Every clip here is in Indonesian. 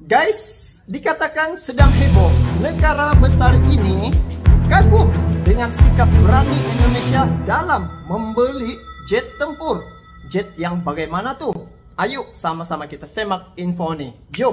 Guys, dikatakan sedang heboh. Negara besar ini kagum dengan sikap berani Indonesia dalam membeli jet tempur. Jet yang bagaimana tuh? Ayo sama-sama kita semak info nih. Jom!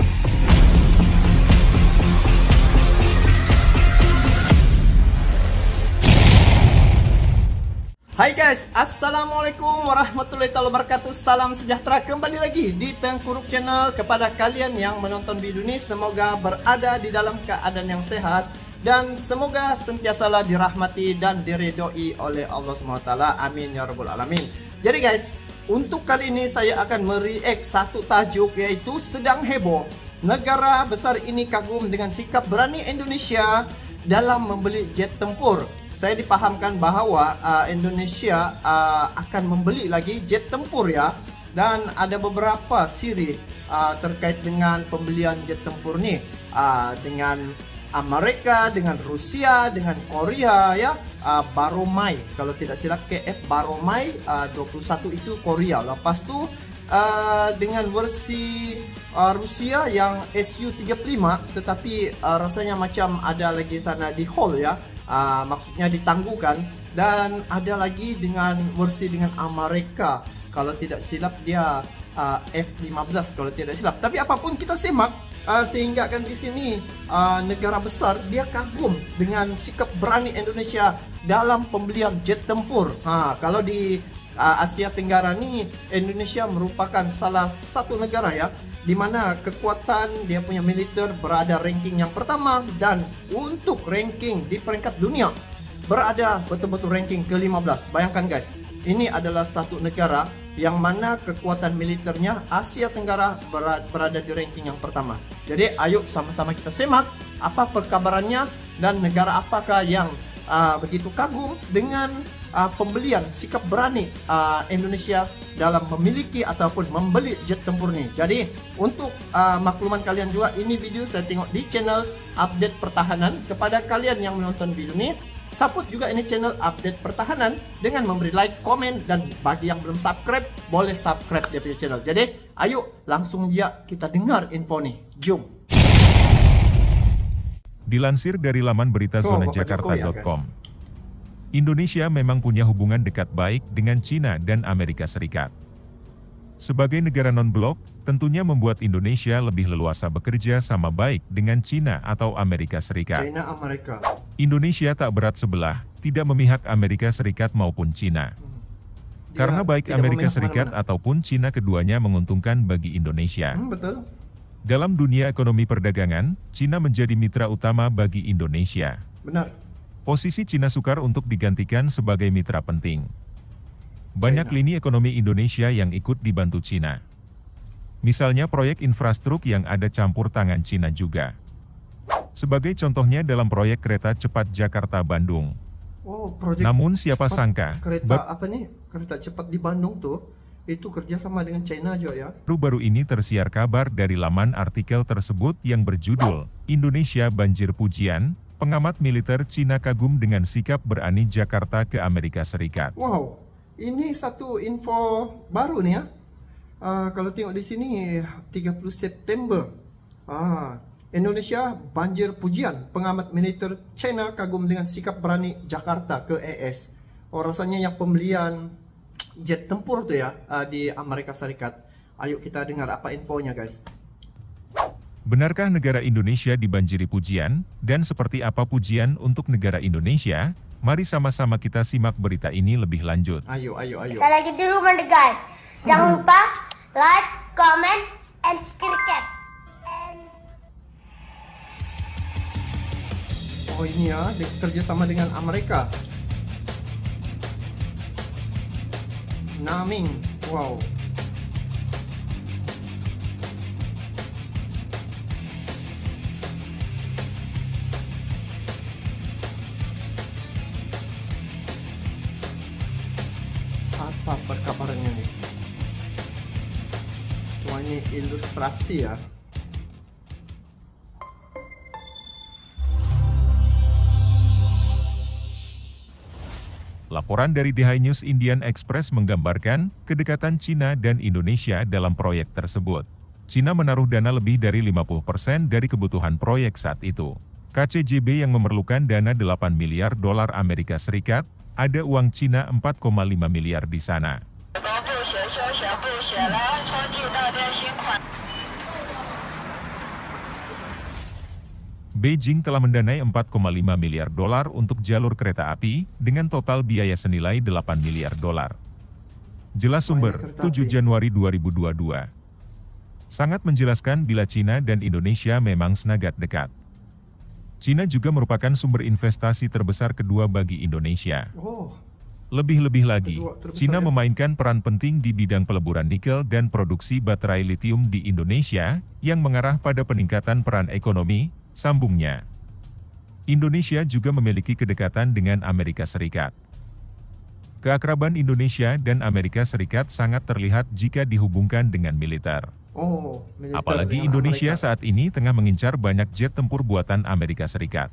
Hai guys, assalamualaikum warahmatullahi wabarakatuh. Salam sejahtera kembali lagi di Tengkuruk Channel. Kepada kalian yang menonton video ini, semoga berada di dalam keadaan yang sehat dan semoga sentiasalah dirahmati dan diridhoi oleh Allah SWT. Amin ya rabbal alamin. Jadi guys, untuk kali ini saya akan mereact satu tajuk, yaitu sedang heboh. Negara besar ini kagum dengan sikap berani Indonesia dalam membeli jet tempur. Saya dipahamkan bahawa Indonesia akan membeli lagi jet tempur ya. Dan ada beberapa siri terkait dengan pembelian jet tempur ni. Dengan Amerika, dengan Rusia, dengan Korea ya. Baromai, kalau tidak silap KF Baromai 21 itu Korea. Lepas tu dengan versi Rusia yang Su-35, tetapi rasanya macam ada lagi sana di hall ya. Maksudnya ditangguhkan. Dan ada lagi dengan versi dengan Amerika, kalau tidak silap dia F-15 kalau tidak silap. Tapi apapun kita simak, sehingga kan di sini negara besar dia kagum dengan sikap berani Indonesia dalam pembelian jet tempur. Kalau di Asia Tenggara ni, Indonesia merupakan salah satu negara ya, di mana kekuatan dia punya militer berada ranking yang pertama, dan untuk ranking di peringkat dunia berada betul-betul ranking ke-15. Bayangkan guys, ini adalah satu negara yang mana kekuatan militernya Asia Tenggara berada di ranking yang pertama. Jadi ayo sama-sama kita simak apa perkabarannya dan negara apakah yang begitu kagum dengan pembelian sikap berani Indonesia dalam memiliki ataupun membeli jet tempur ni. Jadi untuk makluman kalian juga, ini video saya tengok di channel Update Pertahanan. Kepada kalian yang menonton video ni, support juga ini channel Update Pertahanan dengan memberi like, komen, dan bagi yang belum subscribe, boleh subscribe dia punya channel. Jadi ayo langsung aja kita dengar info ni. Jom. Dilansir dari laman berita zonajakarta.com, Indonesia memang punya hubungan dekat baik dengan China dan Amerika Serikat. Sebagai negara non-blok, tentunya membuat Indonesia lebih leluasa bekerja sama baik dengan China atau Amerika Serikat. Indonesia tak berat sebelah, tidak memihak Amerika Serikat maupun China. Karena baik Amerika Serikat ataupun China, keduanya menguntungkan bagi Indonesia. Betul. Dalam dunia ekonomi perdagangan, China menjadi mitra utama bagi Indonesia. Benar. Posisi China sukar untuk digantikan sebagai mitra penting. Banyak lini ekonomi Indonesia yang ikut dibantu China. Misalnya proyek infrastruktur yang ada campur tangan China juga. Sebagai contohnya dalam proyek kereta cepat Jakarta-Bandung. Namun siapa sangka, kereta cepat di Bandung tuh, itu kerjasama dengan China juga ya. Baru-baru ini tersiar kabar dari laman artikel tersebut yang berjudul, Indonesia Banjir Pujian, Pengamat Militer Cina Kagum dengan Sikap Berani Jakarta ke Amerika Serikat. Wow, ini satu info baru nih ya. Kalau tengok di sini 30 September. Indonesia banjir pujian, pengamat militer China kagum dengan sikap berani Jakarta ke AS. Rasanya yang pembelian jet tempur tuh ya di Amerika Serikat. Ayo kita dengar apa infonya guys. Benarkah negara Indonesia dibanjiri pujian? Dan seperti apa pujian untuk negara Indonesia? Mari sama-sama kita simak berita ini lebih lanjut. Ayo. Sekali lagi dulu guys. Jangan lupa like, comment, and subscribe. Oh ini ya, kerjasama dengan Amerika. Naming, wow. Apa perkabarannya nih? Cuma ini ilustrasi ya. Laporan dari The High News Indian Express menggambarkan kedekatan China dan Indonesia dalam proyek tersebut. Cina menaruh dana lebih dari 50% dari kebutuhan proyek saat itu. KCJB yang memerlukan dana 8 miliar dolar Amerika Serikat, ada uang Cina 4,5 miliar di sana. Beijing telah mendanai 4,5 miliar dolar untuk jalur kereta api, dengan total biaya senilai 8 miliar dolar. Jelas sumber, 7 Januari 2022. Sangat menjelaskan bila Cina dan Indonesia memang sangat dekat. Cina juga merupakan sumber investasi terbesar kedua bagi Indonesia. Lebih-lebih lagi, Cina memainkan peran penting di bidang peleburan nikel dan produksi baterai litium di Indonesia, yang mengarah pada peningkatan peran ekonomi, sambungnya. Indonesia juga memiliki kedekatan dengan Amerika Serikat. Keakraban Indonesia dan Amerika Serikat sangat terlihat jika dihubungkan dengan militer. Militer Apalagi dengan Indonesia Amerika. saat ini tengah mengincar banyak jet tempur buatan Amerika Serikat.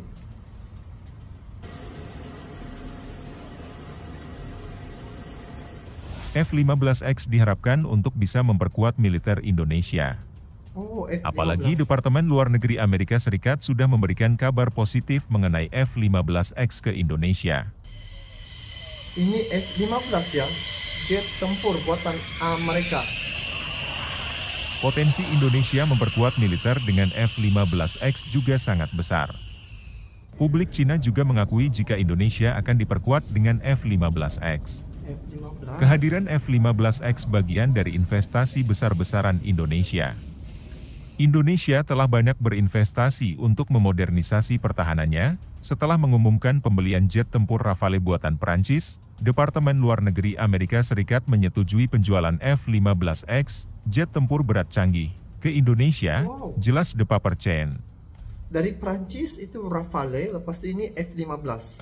F-15X diharapkan untuk bisa memperkuat militer Indonesia. F-15. Apalagi Departemen Luar Negeri Amerika Serikat sudah memberikan kabar positif mengenai F-15X ke Indonesia. Ini F-15 ya, jet tempur buatan Amerika. Potensi Indonesia memperkuat militer dengan F-15X juga sangat besar. Publik Cina juga mengakui jika Indonesia akan diperkuat dengan F-15X. F-15. Kehadiran F-15X bagian dari investasi besar-besaran Indonesia. Indonesia telah banyak berinvestasi untuk memodernisasi pertahanannya. Setelah mengumumkan pembelian jet tempur Rafale buatan Perancis, Departemen Luar Negeri Amerika Serikat menyetujui penjualan F-15X, jet tempur berat canggih, ke Indonesia, jelas The Paper Chain. Dari Prancis itu Rafale, lepas itu ini F-15.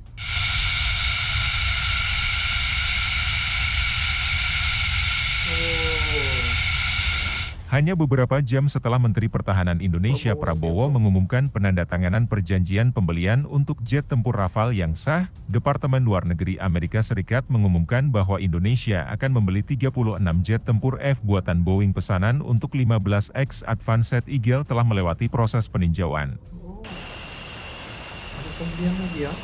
Hanya beberapa jam setelah Menteri Pertahanan Indonesia Prabowo mengumumkan penandatanganan perjanjian pembelian untuk jet tempur Rafale yang sah, Departemen Luar Negeri Amerika Serikat mengumumkan bahwa Indonesia akan membeli 36 jet tempur F buatan Boeing pesanan untuk 15X Advanced Eagle telah melewati proses peninjauan. Ada pembelian lagi ya.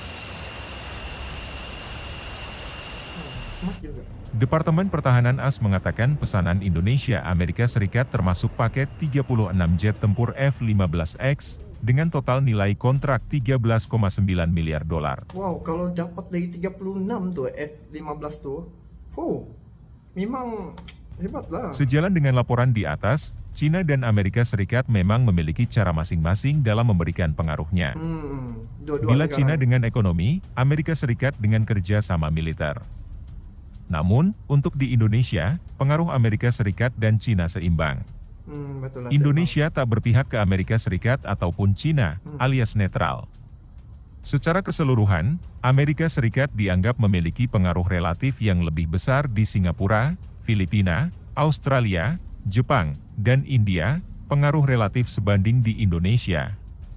Smart juga. Departemen Pertahanan AS mengatakan pesanan Indonesia Amerika Serikat termasuk paket 36 jet tempur F-15X dengan total nilai kontrak 13,9 miliar dolar. Wow, kalau dapat dari 36 tuh F-15 tuh, memang hebat lah. Sejalan dengan laporan di atas, Cina dan Amerika Serikat memang memiliki cara masing-masing dalam memberikan pengaruhnya. Bila Cina dengan ekonomi, Amerika Serikat dengan kerja sama militer. Namun, untuk di Indonesia, pengaruh Amerika Serikat dan Cina seimbang. Betul lah, Indonesia tak berpihak ke Amerika Serikat ataupun Cina, alias netral. Secara keseluruhan, Amerika Serikat dianggap memiliki pengaruh relatif yang lebih besar di Singapura, Filipina, Australia, Jepang, dan India, pengaruh relatif sebanding di Indonesia.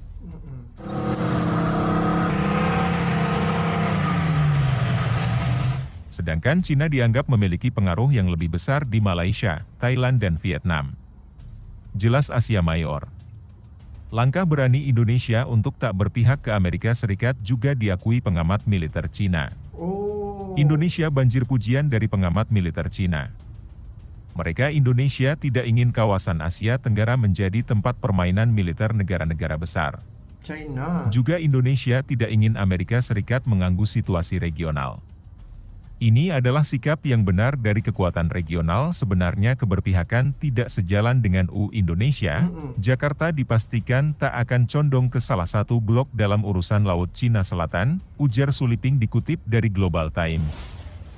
Sedangkan Cina dianggap memiliki pengaruh yang lebih besar di Malaysia, Thailand dan Vietnam. Jelas Asia Mayor. Langkah berani Indonesia untuk tak berpihak ke Amerika Serikat juga diakui pengamat militer Cina. Indonesia banjir pujian dari pengamat militer Cina. Mereka Indonesia tidak ingin kawasan Asia Tenggara menjadi tempat permainan militer negara-negara besar. China. Juga Indonesia tidak ingin Amerika Serikat mengganggu situasi regional. Ini adalah sikap yang benar dari kekuatan regional. Sebenarnya keberpihakan tidak sejalan dengan Indonesia. Jakarta dipastikan tak akan condong ke salah satu blok dalam urusan Laut Cina Selatan, ujar Suliping dikutip dari Global Times.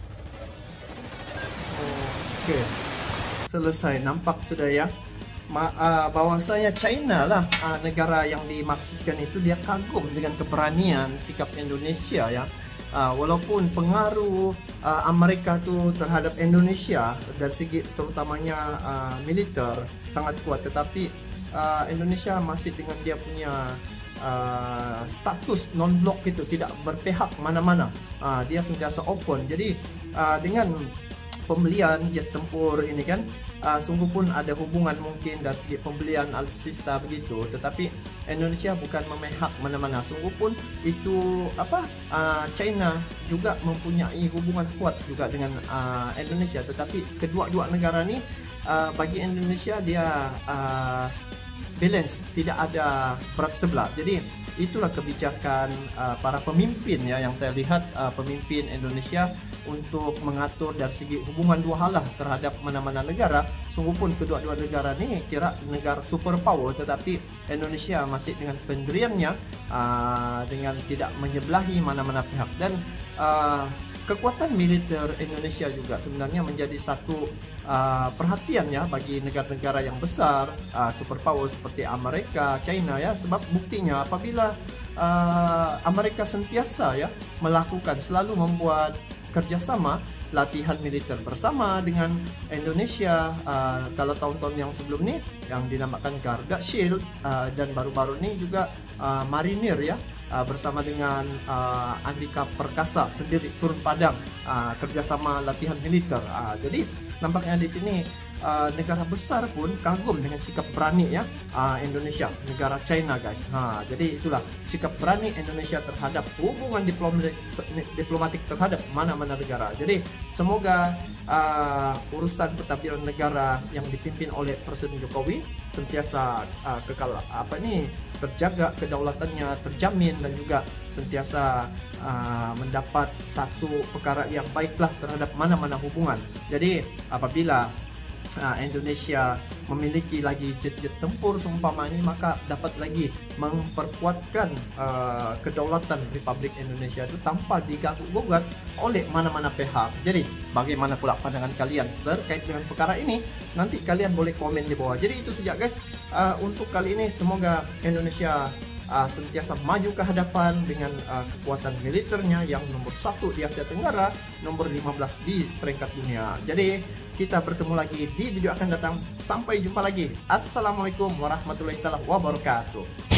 Oke, selesai, nampak sudah ya. Bahwasanya China lah negara yang dimaksudkan itu, dia kagum dengan keberanian sikap Indonesia ya. Walaupun pengaruh Amerika tu terhadap Indonesia dari segi terutamanya militer sangat kuat, tetapi Indonesia masih dengan dia punya status non-blok itu, tidak berpihak mana-mana. Dia sentiasa open. Jadi dengan pembelian jet tempur ini kan, sungguh pun ada hubungan mungkin dari segi pembelian alutsista begitu, tetapi Indonesia bukan memihak mana-mana. Sungguh pun itu China juga mempunyai hubungan kuat juga dengan Indonesia, tetapi kedua-dua negara ni bagi Indonesia dia balance, tidak ada berat sebelah. Jadi itulah kebijakan para pemimpin ya, yang saya lihat pemimpin Indonesia untuk mengatur dari segi hubungan dua halah terhadap mana-mana negara. Sungguh pun kedua-dua negara ni kira negara superpower, tetapi Indonesia masih dengan pendiriannya, dengan tidak menyebelahi mana-mana pihak. Dan kekuatan militer Indonesia juga sebenarnya menjadi satu perhatian ya bagi negara-negara yang besar, superpower seperti Amerika, China ya. Sebab buktinya apabila Amerika sentiasa ya melakukan, selalu membuat kerjasama latihan militer bersama dengan Indonesia, kalau tahun-tahun yang sebelum ni yang dinamakan Garda Shield, dan baru-baru ni juga Marinir ya, bersama dengan Andika Perkasa sendiri turun padang kerjasama latihan militer. Jadi nampaknya di sini negara besar pun kagum dengan sikap berani ya Indonesia, negara China guys. Jadi itulah sikap berani Indonesia terhadap hubungan diplomatik terhadap mana-mana negara. Jadi semoga urusan pentadbiran negara yang dipimpin oleh Presiden Jokowi sentiasa kekal terjaga, kedaulatannya terjamin, dan juga sentiasa mendapat satu perkara yang baiklah terhadap mana-mana hubungan. Jadi apabila Indonesia memiliki lagi jet-jet tempur seumpama ini, maka dapat lagi memperkuatkan kedaulatan Republik Indonesia itu tanpa diganggu-gugat oleh mana-mana pihak. Jadi bagaimana pula pandangan kalian terkait dengan perkara ini? Nanti kalian boleh komen di bawah. Jadi itu saja guys untuk kali ini. Semoga Indonesia sentiasa maju ke hadapan dengan kekuatan militernya yang nomor 1 di Asia Tenggara, nomor 15 di peringkat dunia. Jadi kita bertemu lagi di video akan datang. Sampai jumpa lagi. Assalamualaikum warahmatullahi wabarakatuh.